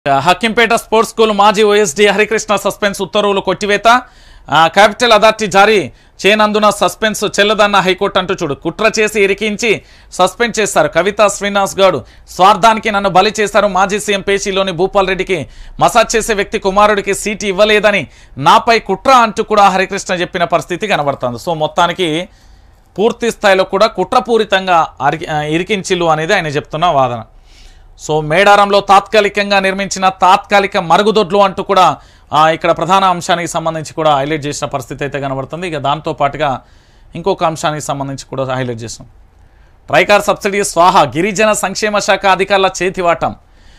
Hakimpet sports school మాజీ OSD Harikrishna suspense ఉత్తర్వులు కొట్టివేత క్యాపిటల్ అథారిటీ జారీ చేయనందున సస్పెన్స్ చెల్లదన్న హైకోర్టు అంటూ చూడు కుట్ర చేసి ఇరికించి సస్పెండ్ చేశారు. కవిత శ్రీనివాస్ గౌడ్ స్వార్థానికి నన్ను బలి చేశారు. మాజీ సీఎం పేషీలోని భూపాల్ రెడ్డికి మసాజ్ చేసే వ్యక్తి కుమారుడికి సీటు ఇవ్వలేదని నాపై కుట్ర అంటూ కూడా హరికృష్ణ చెప్పిన పరిస్థితి కనబడుతుంది. సో మొత్తానికి పూర్తి స్థాయిలో కూడా కుట్రపూరితంగా ఇరికించిల్లు అనేది ఆయన చెప్తున్న వాదన. సో మేడారంలో తాత్కాలికంగా నిర్మించిన తాత్కాలిక మరుగుదొడ్లు అంటూ కూడా ఇక్కడ ప్రధాన అంశానికి సంబంధించి కూడా హైలైట్ చేసిన పరిస్థితి అయితే కనబడుతుంది. ఇక దాంతో పాటుగా ఇంకొక అంశానికి సంబంధించి కూడా హైలైట్ చేసాం. ట్రైకార్ సబ్సిడీ స్వాహా గిరిజన సంక్షేమ శాఖ అధికారుల చేతివాటం.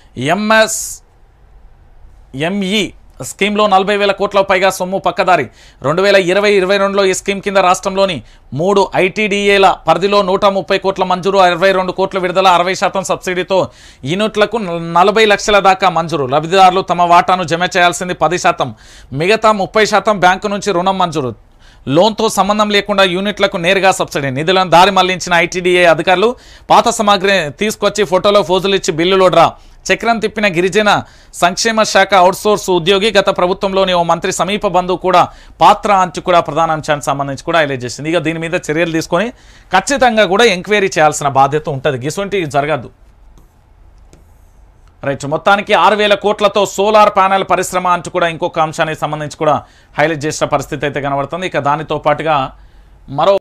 ఎంఎస్ఎంఈ స్కీమ్లో 40,000 కోట్ల పైగా సొమ్ము పక్కదారి. 2020-22లో ఈ స్కీమ్ కింద రాష్ట్రంలోని 3 ఐటీడీఏల పరిధిలో 130 కోట్ల మంజూరు, 22 కోట్ల విడుదల, 60% సబ్సిడీతో యూనిట్లకు 40 లక్షల దాకా మంజూరు. లబ్ధిదారులు తమ వాటాను జమ చేయాల్సింది 10%, మిగతా 30% బ్యాంకు నుంచి రుణం మంజూరు. లోన్తో సంబంధం లేకుండా యూనిట్లకు నేరుగా సబ్సిడీ. నిధులను దారి మళ్లించిన ఐటీడీఏ అధికారులు పాత సామాగ్రి తీసుకొచ్చి ఫోటోలో ఫోజులు ఇచ్చి బిల్లులో డ్రా. చక్రం తిప్పిన గిరిజన సంక్షేమ శాఖ అవుట్సోర్స్ ఉద్యోగి. గత ప్రభుత్వంలోని ఓ మంత్రి సమీప బంధువు కూడా పాత్ర అంటూ కూడా ప్రధాన అంశానికి సంబంధించి కూడా హైలైట్ చేసింది. ఇక దీని మీద చర్యలు తీసుకొని ఖచ్చితంగా కూడా ఎంక్వైరీ చేయాల్సిన బాధ్యత ఉంటుంది. గిసొంటి జరగద్దు. రైట్, మొత్తానికి 6,000 కోట్లతో సోలార్ ప్యానెల్ పరిశ్రమ అంటూ కూడా ఇంకొక అంశానికి సంబంధించి కూడా హైలైట్ చేసిన పరిస్థితి అయితే కనబడుతుంది. ఇక దానితో పాటుగా మరో